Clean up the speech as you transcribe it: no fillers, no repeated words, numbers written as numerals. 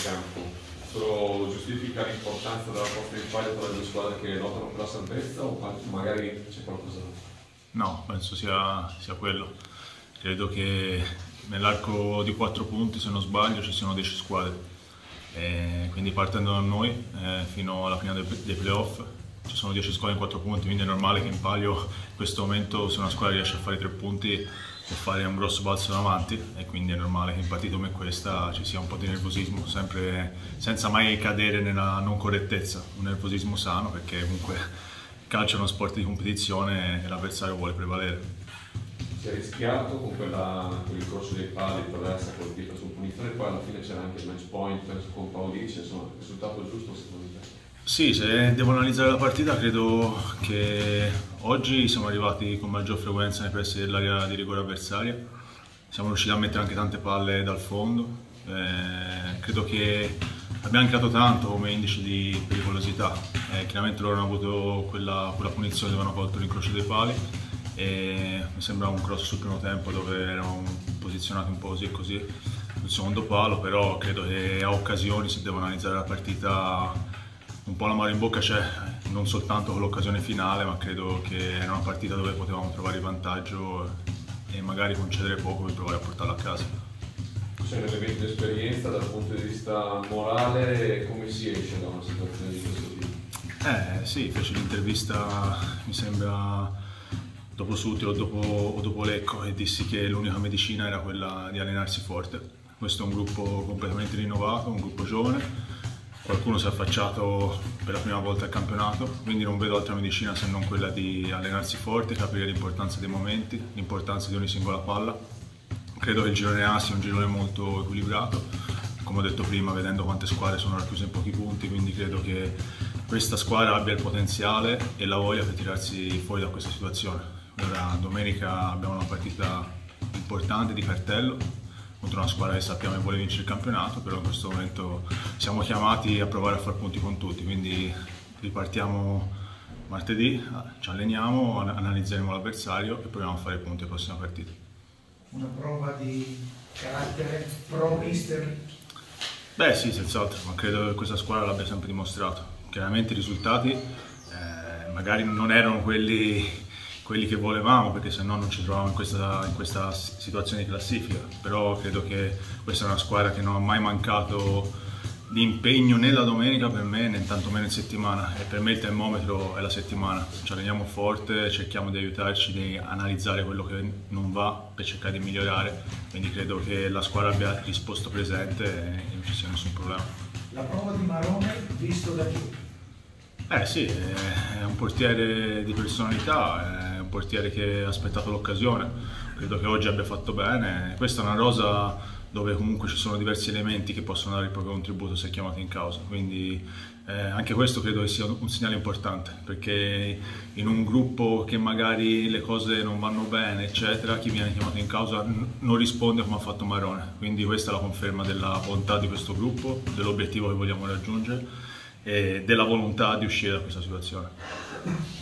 campo, solo giustifica l'importanza della posta in palio tra le due squadre che lottano per la salvezza o magari c'è qualcosa? No, penso sia quello. Credo che nell'arco di 4 punti, se non sbaglio, ci siano 10 squadre. Quindi partendo da noi fino alla fine dei playoff ci sono 10 squadre in 4 punti, quindi è normale che in palio in questo momento, se una squadra riesce a fare 3 punti, può fare un grosso balzo in avanti, e quindi è normale che in partite come questa ci sia un po' di nervosismo, sempre senza mai cadere nella non correttezza, un nervosismo sano, perché comunque il calcio è uno sport di competizione e l'avversario vuole prevalere. Si è rischiato con l'incrocio dei pali, il traversa colpita su punizione, poi alla fine c'era anche il match point con Paolic, insomma, il risultato giusto secondo te? Sì, se devo analizzare la partita credo che oggi siamo arrivati con maggior frequenza nei pressi dell'area di rigore avversaria, siamo riusciti a mettere anche tante palle dal fondo, credo che abbiamo creato tanto come indice di pericolosità, chiaramente loro hanno avuto quella punizione dove hanno colto l'incrocio dei pali e mi sembra un cross sul primo tempo dove erano posizionati un po' così e così sul secondo palo, però credo che a occasioni, se devo analizzare la partita, un po' l'amaro in bocca c'è, non soltanto con l'occasione finale, ma credo che era una partita dove potevamo trovare il vantaggio e magari concedere poco per provare a portarla a casa. C'è un elemento di esperienza dal punto di vista morale, come si esce da una situazione di questo tipo? Sì, feci l'intervista, mi sembra, dopo Sutri o dopo Lecco, e dissi che l'unica medicina era quella di allenarsi forte. Questo è un gruppo completamente rinnovato, un gruppo giovane. Qualcuno si è affacciato per la prima volta al campionato, quindi non vedo altra medicina se non quella di allenarsi forte, capire l'importanza dei momenti, l'importanza di ogni singola palla. Credo che il girone A sia un girone molto equilibrato, come ho detto prima, vedendo quante squadre sono racchiuse in pochi punti, quindi credo che questa squadra abbia il potenziale e la voglia per tirarsi fuori da questa situazione. Ora, domenica abbiamo una partita importante di cartello contro una squadra che sappiamo che vuole vincere il campionato, però in questo momento siamo chiamati a provare a far punti con tutti, quindi ripartiamo martedì, ci alleniamo, analizzeremo l'avversario e proviamo a fare punti alla prossima partita. Una prova di carattere pro mister? Beh sì, senz'altro, ma credo che questa squadra l'abbia sempre dimostrato. Chiaramente i risultati magari non erano quelli che volevamo, perché se no non ci trovavamo in questa situazione di classifica, però credo che questa è una squadra che non ha mai mancato di impegno né la domenica per me né tantomeno in settimana, e per me il termometro è la settimana. Ci alleniamo forte, cerchiamo di aiutarci, di analizzare quello che non va per cercare di migliorare, quindi credo che la squadra abbia risposto presente e non ci sia nessun problema. La prova di Marone visto da chi? Sì, è un portiere di personalità, è un portiere che ha aspettato l'occasione, credo che oggi abbia fatto bene. Questa è una rosa dove comunque ci sono diversi elementi che possono dare il proprio contributo se chiamati in causa, quindi anche questo credo che sia un segnale importante, perché in un gruppo che magari le cose non vanno bene, eccetera, chi viene chiamato in causa non risponde come ha fatto Marone, quindi questa è la conferma della bontà di questo gruppo, dell'obiettivo che vogliamo raggiungere e della volontà di uscire da questa situazione.